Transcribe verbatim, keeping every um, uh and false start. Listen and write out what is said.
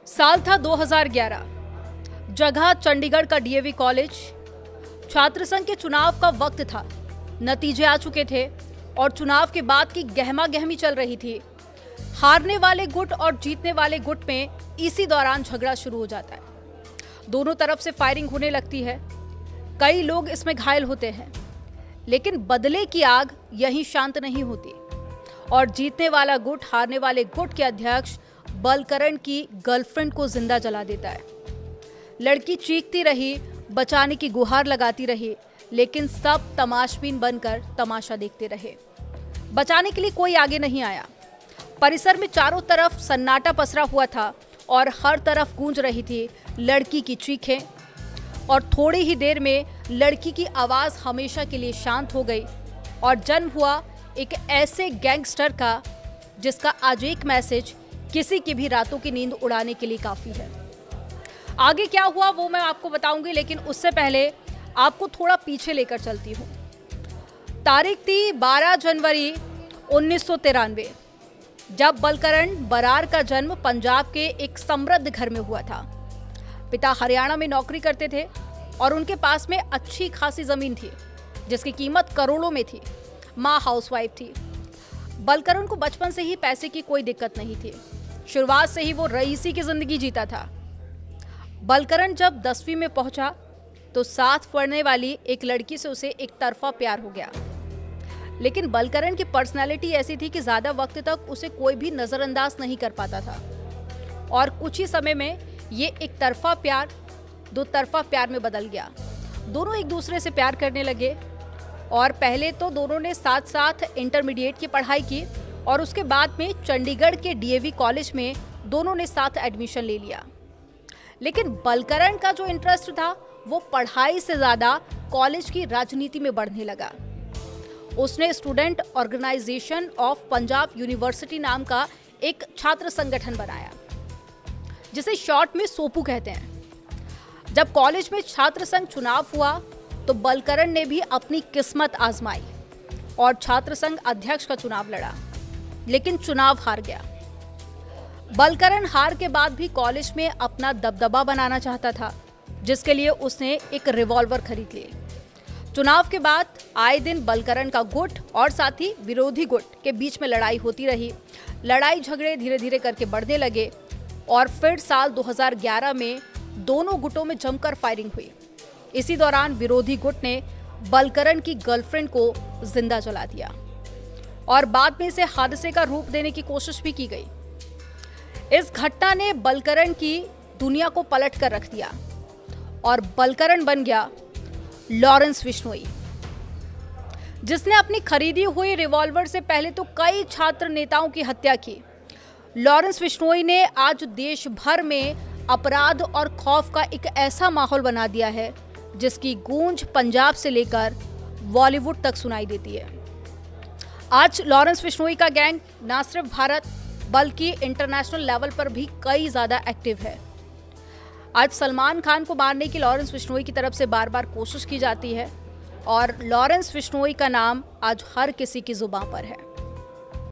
साल था दो हज़ार ग्यारह। जगह चंडीगढ़ का डीएवी कॉलेज। छात्र संघ के चुनाव का वक्त था। नतीजे आ चुके थे और चुनाव के बाद की गहमा गहमी चल रही थी। हारने वाले गुट और जीतने वाले गुट में इसी दौरान झगड़ा शुरू हो जाता है। दोनों तरफ से फायरिंग होने लगती है। कई लोग इसमें घायल होते हैं, लेकिन बदले की आग यहीं शांत नहीं होती और जीतने वाला गुट हारने वाले गुट के अध्यक्ष बलकरण की गर्लफ्रेंड को जिंदा जला देता है। लड़की चीखती रही, बचाने की गुहार लगाती रही, लेकिन सब तमाशबीन बनकर तमाशा देखते रहे। बचाने के लिए कोई आगे नहीं आया। परिसर में चारों तरफ सन्नाटा पसरा हुआ था और हर तरफ गूंज रही थी लड़की की चीखें। और थोड़ी ही देर में लड़की की आवाज हमेशा के लिए शांत हो गई और जन्म हुआ एक ऐसे गैंगस्टर का जिसका आज एक मैसेज किसी की भी रातों की नींद उड़ाने के लिए काफी है। आगे क्या हुआ वो मैं आपको बताऊंगी, लेकिन उससे पहले आपको थोड़ा पीछे लेकर चलती हूँ। तारीख थी बारह जनवरी उन्नीस सौ तिरानवे, जब बलकरण बरार का जन्म पंजाब के एक समृद्ध घर में हुआ था। पिता हरियाणा में नौकरी करते थे और उनके पास में अच्छी खासी जमीन थी जिसकी कीमत करोड़ों में थी। माँ हाउसवाइफ थी। बलकरण को बचपन से ही पैसे की कोई दिक्कत नहीं थी। शुरुआत से ही वो रईसी की जिंदगी जीता था। बलकरण जब दसवीं में पहुंचा तो साथ पढ़ने वाली एक लड़की से उसे एक तरफा प्यार हो गया। लेकिन बलकरण की पर्सनालिटी ऐसी थी कि ज्यादा वक्त तक उसे कोई भी नजरअंदाज नहीं कर पाता था और कुछ ही समय में ये एक तरफा प्यार दो तरफा प्यार में बदल गया। दोनों एक दूसरे से प्यार करने लगे और पहले तो दोनों ने साथ साथ इंटरमीडिएट की पढ़ाई की और उसके बाद में चंडीगढ़ के डीएवी कॉलेज में दोनों ने साथ एडमिशन ले लिया। लेकिन बलकरण का जो इंटरेस्ट था वो पढ़ाई से ज्यादा कॉलेज की राजनीति में बढ़ने लगा। उसने Student Organisation of Punjab University नाम का एक छात्र संगठन बनाया, जिसे शॉर्ट में सोपू कहते हैं। जब कॉलेज में छात्र संघ चुनाव हुआ तो बलकरण ने भी अपनी किस्मत आजमाई और छात्र संघ अध्यक्ष का चुनाव लड़ा, लेकिन चुनाव हार गया। बलकरण हार के बाद भी कॉलेज में अपना दबदबा बनाना चाहता था, जिसके लिए उसने एक रिवॉल्वर खरीद ली। चुनाव के बाद आए दिन बलकरण का गुट और साथ ही विरोधी गुट के बीच में लड़ाई होती रही। लड़ाई झगड़े धीरे धीरे करके बढ़ने लगे और फिर साल दो हज़ार ग्यारह में दोनों गुटों में जमकर फायरिंग हुई। इसी दौरान विरोधी गुट ने बलकरण की गर्लफ्रेंड को जिंदा जला दिया और बाद में इसे हादसे का रूप देने की कोशिश भी की गई। इस घटना ने बलकरण की दुनिया को पलट कर रख दिया और बलकरण बन गया लॉरेंस बिश्नोई, जिसने अपनी खरीदी हुई रिवॉल्वर से पहले तो कई छात्र नेताओं की हत्या की। लॉरेंस बिश्नोई ने आज देश भर में अपराध और खौफ का एक ऐसा माहौल बना दिया है जिसकी गूंज पंजाब से लेकर बॉलीवुड तक सुनाई देती है। आज लॉरेंस बिश्नोई का गैंग न सिर्फ भारत बल्कि इंटरनेशनल लेवल पर भी कई ज्यादा एक्टिव है। आज सलमान खान को मारने की लॉरेंस बिश्नोई की तरफ से बार बार कोशिश की जाती है और लॉरेंस बिश्नोई का नाम आज हर किसी की जुबान पर है।